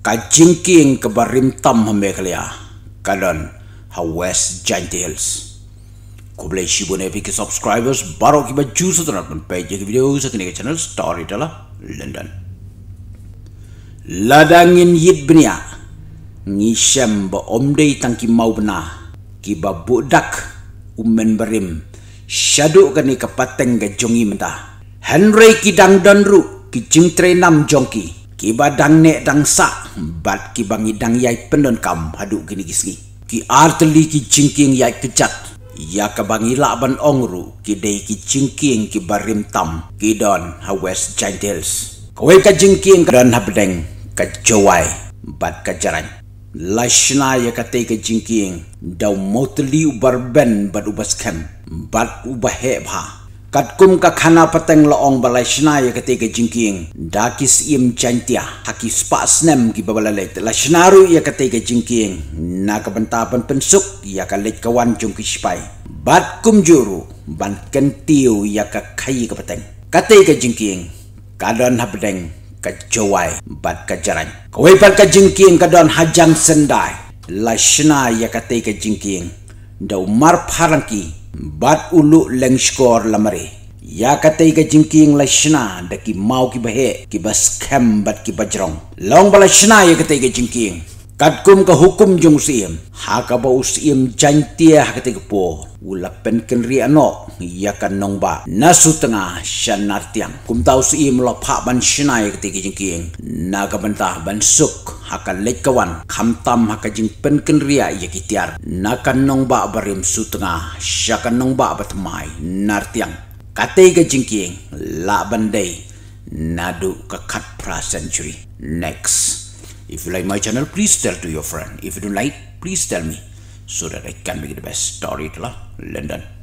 Kajingking ke barim tam hameklia kadon ha West Giant Hills. Ko boleh shibune ke subscribers baru ki baju setelah page ke video sa kini channel Storyteller London. Ladangin yit bnia ngisem ba omdei tangki mau bena ki ba budak umen barim shadow kani kapateng ga jongi menta Henry ki dang donru ki jingtre nam jongki ki ba dang ne dang sa bat ki bangi dang yai pendon kam hadu kini gisgi ki arteli ki jingking yai kejat ya ka bangi laban ongru ki dei ki jingking ki barim tam ki don ha West Giant Hills kowe ka jingking dan ha bedeng ka jowai bat ka jaran lashna ya ka te ka jingking daw motli ubar ben bat ubas kem bat ubahe bha Katkum ka khana pateng laong balai shna ya kate ka jingking dakis im chantia hakis pa snem ki babalalet la shnaru ya kate ka jingking na ka bantapan pensuk ya ka let kawan jung ki spai bat kum juru ban kentiu ya ka khai ka pateng kate ka jingking kadon habdeng ka jowai bat ka jaran kawai pat ka jingking kadon hajang sendai la shna ya kate ka jingking daw mar pharangki bat ulu leng skor lamare ya katai ka jingking la shna daki mau ki bahe ki bas kem bat ki bajrong long bala shna ya katai ka jingking katkum ka hukum jong sim ha ka ba usim jantia ha katai ka po ula pen kenri ano ya kan nong ba nasu tengah shanar tiang kum tau sim lo pha ban shna ya katai ka jingking na ka bantah ban suk akan lek kawan khamtam haka jing pen kenria ya kitiar nakan nong ba barim sutengah syakan nong ba batmai nartiang kate ga jingking la bandai nadu ka khat pra century next. If you like my channel, please tell to your friend. If you don't like, please tell me so that I can make the best storyteller London.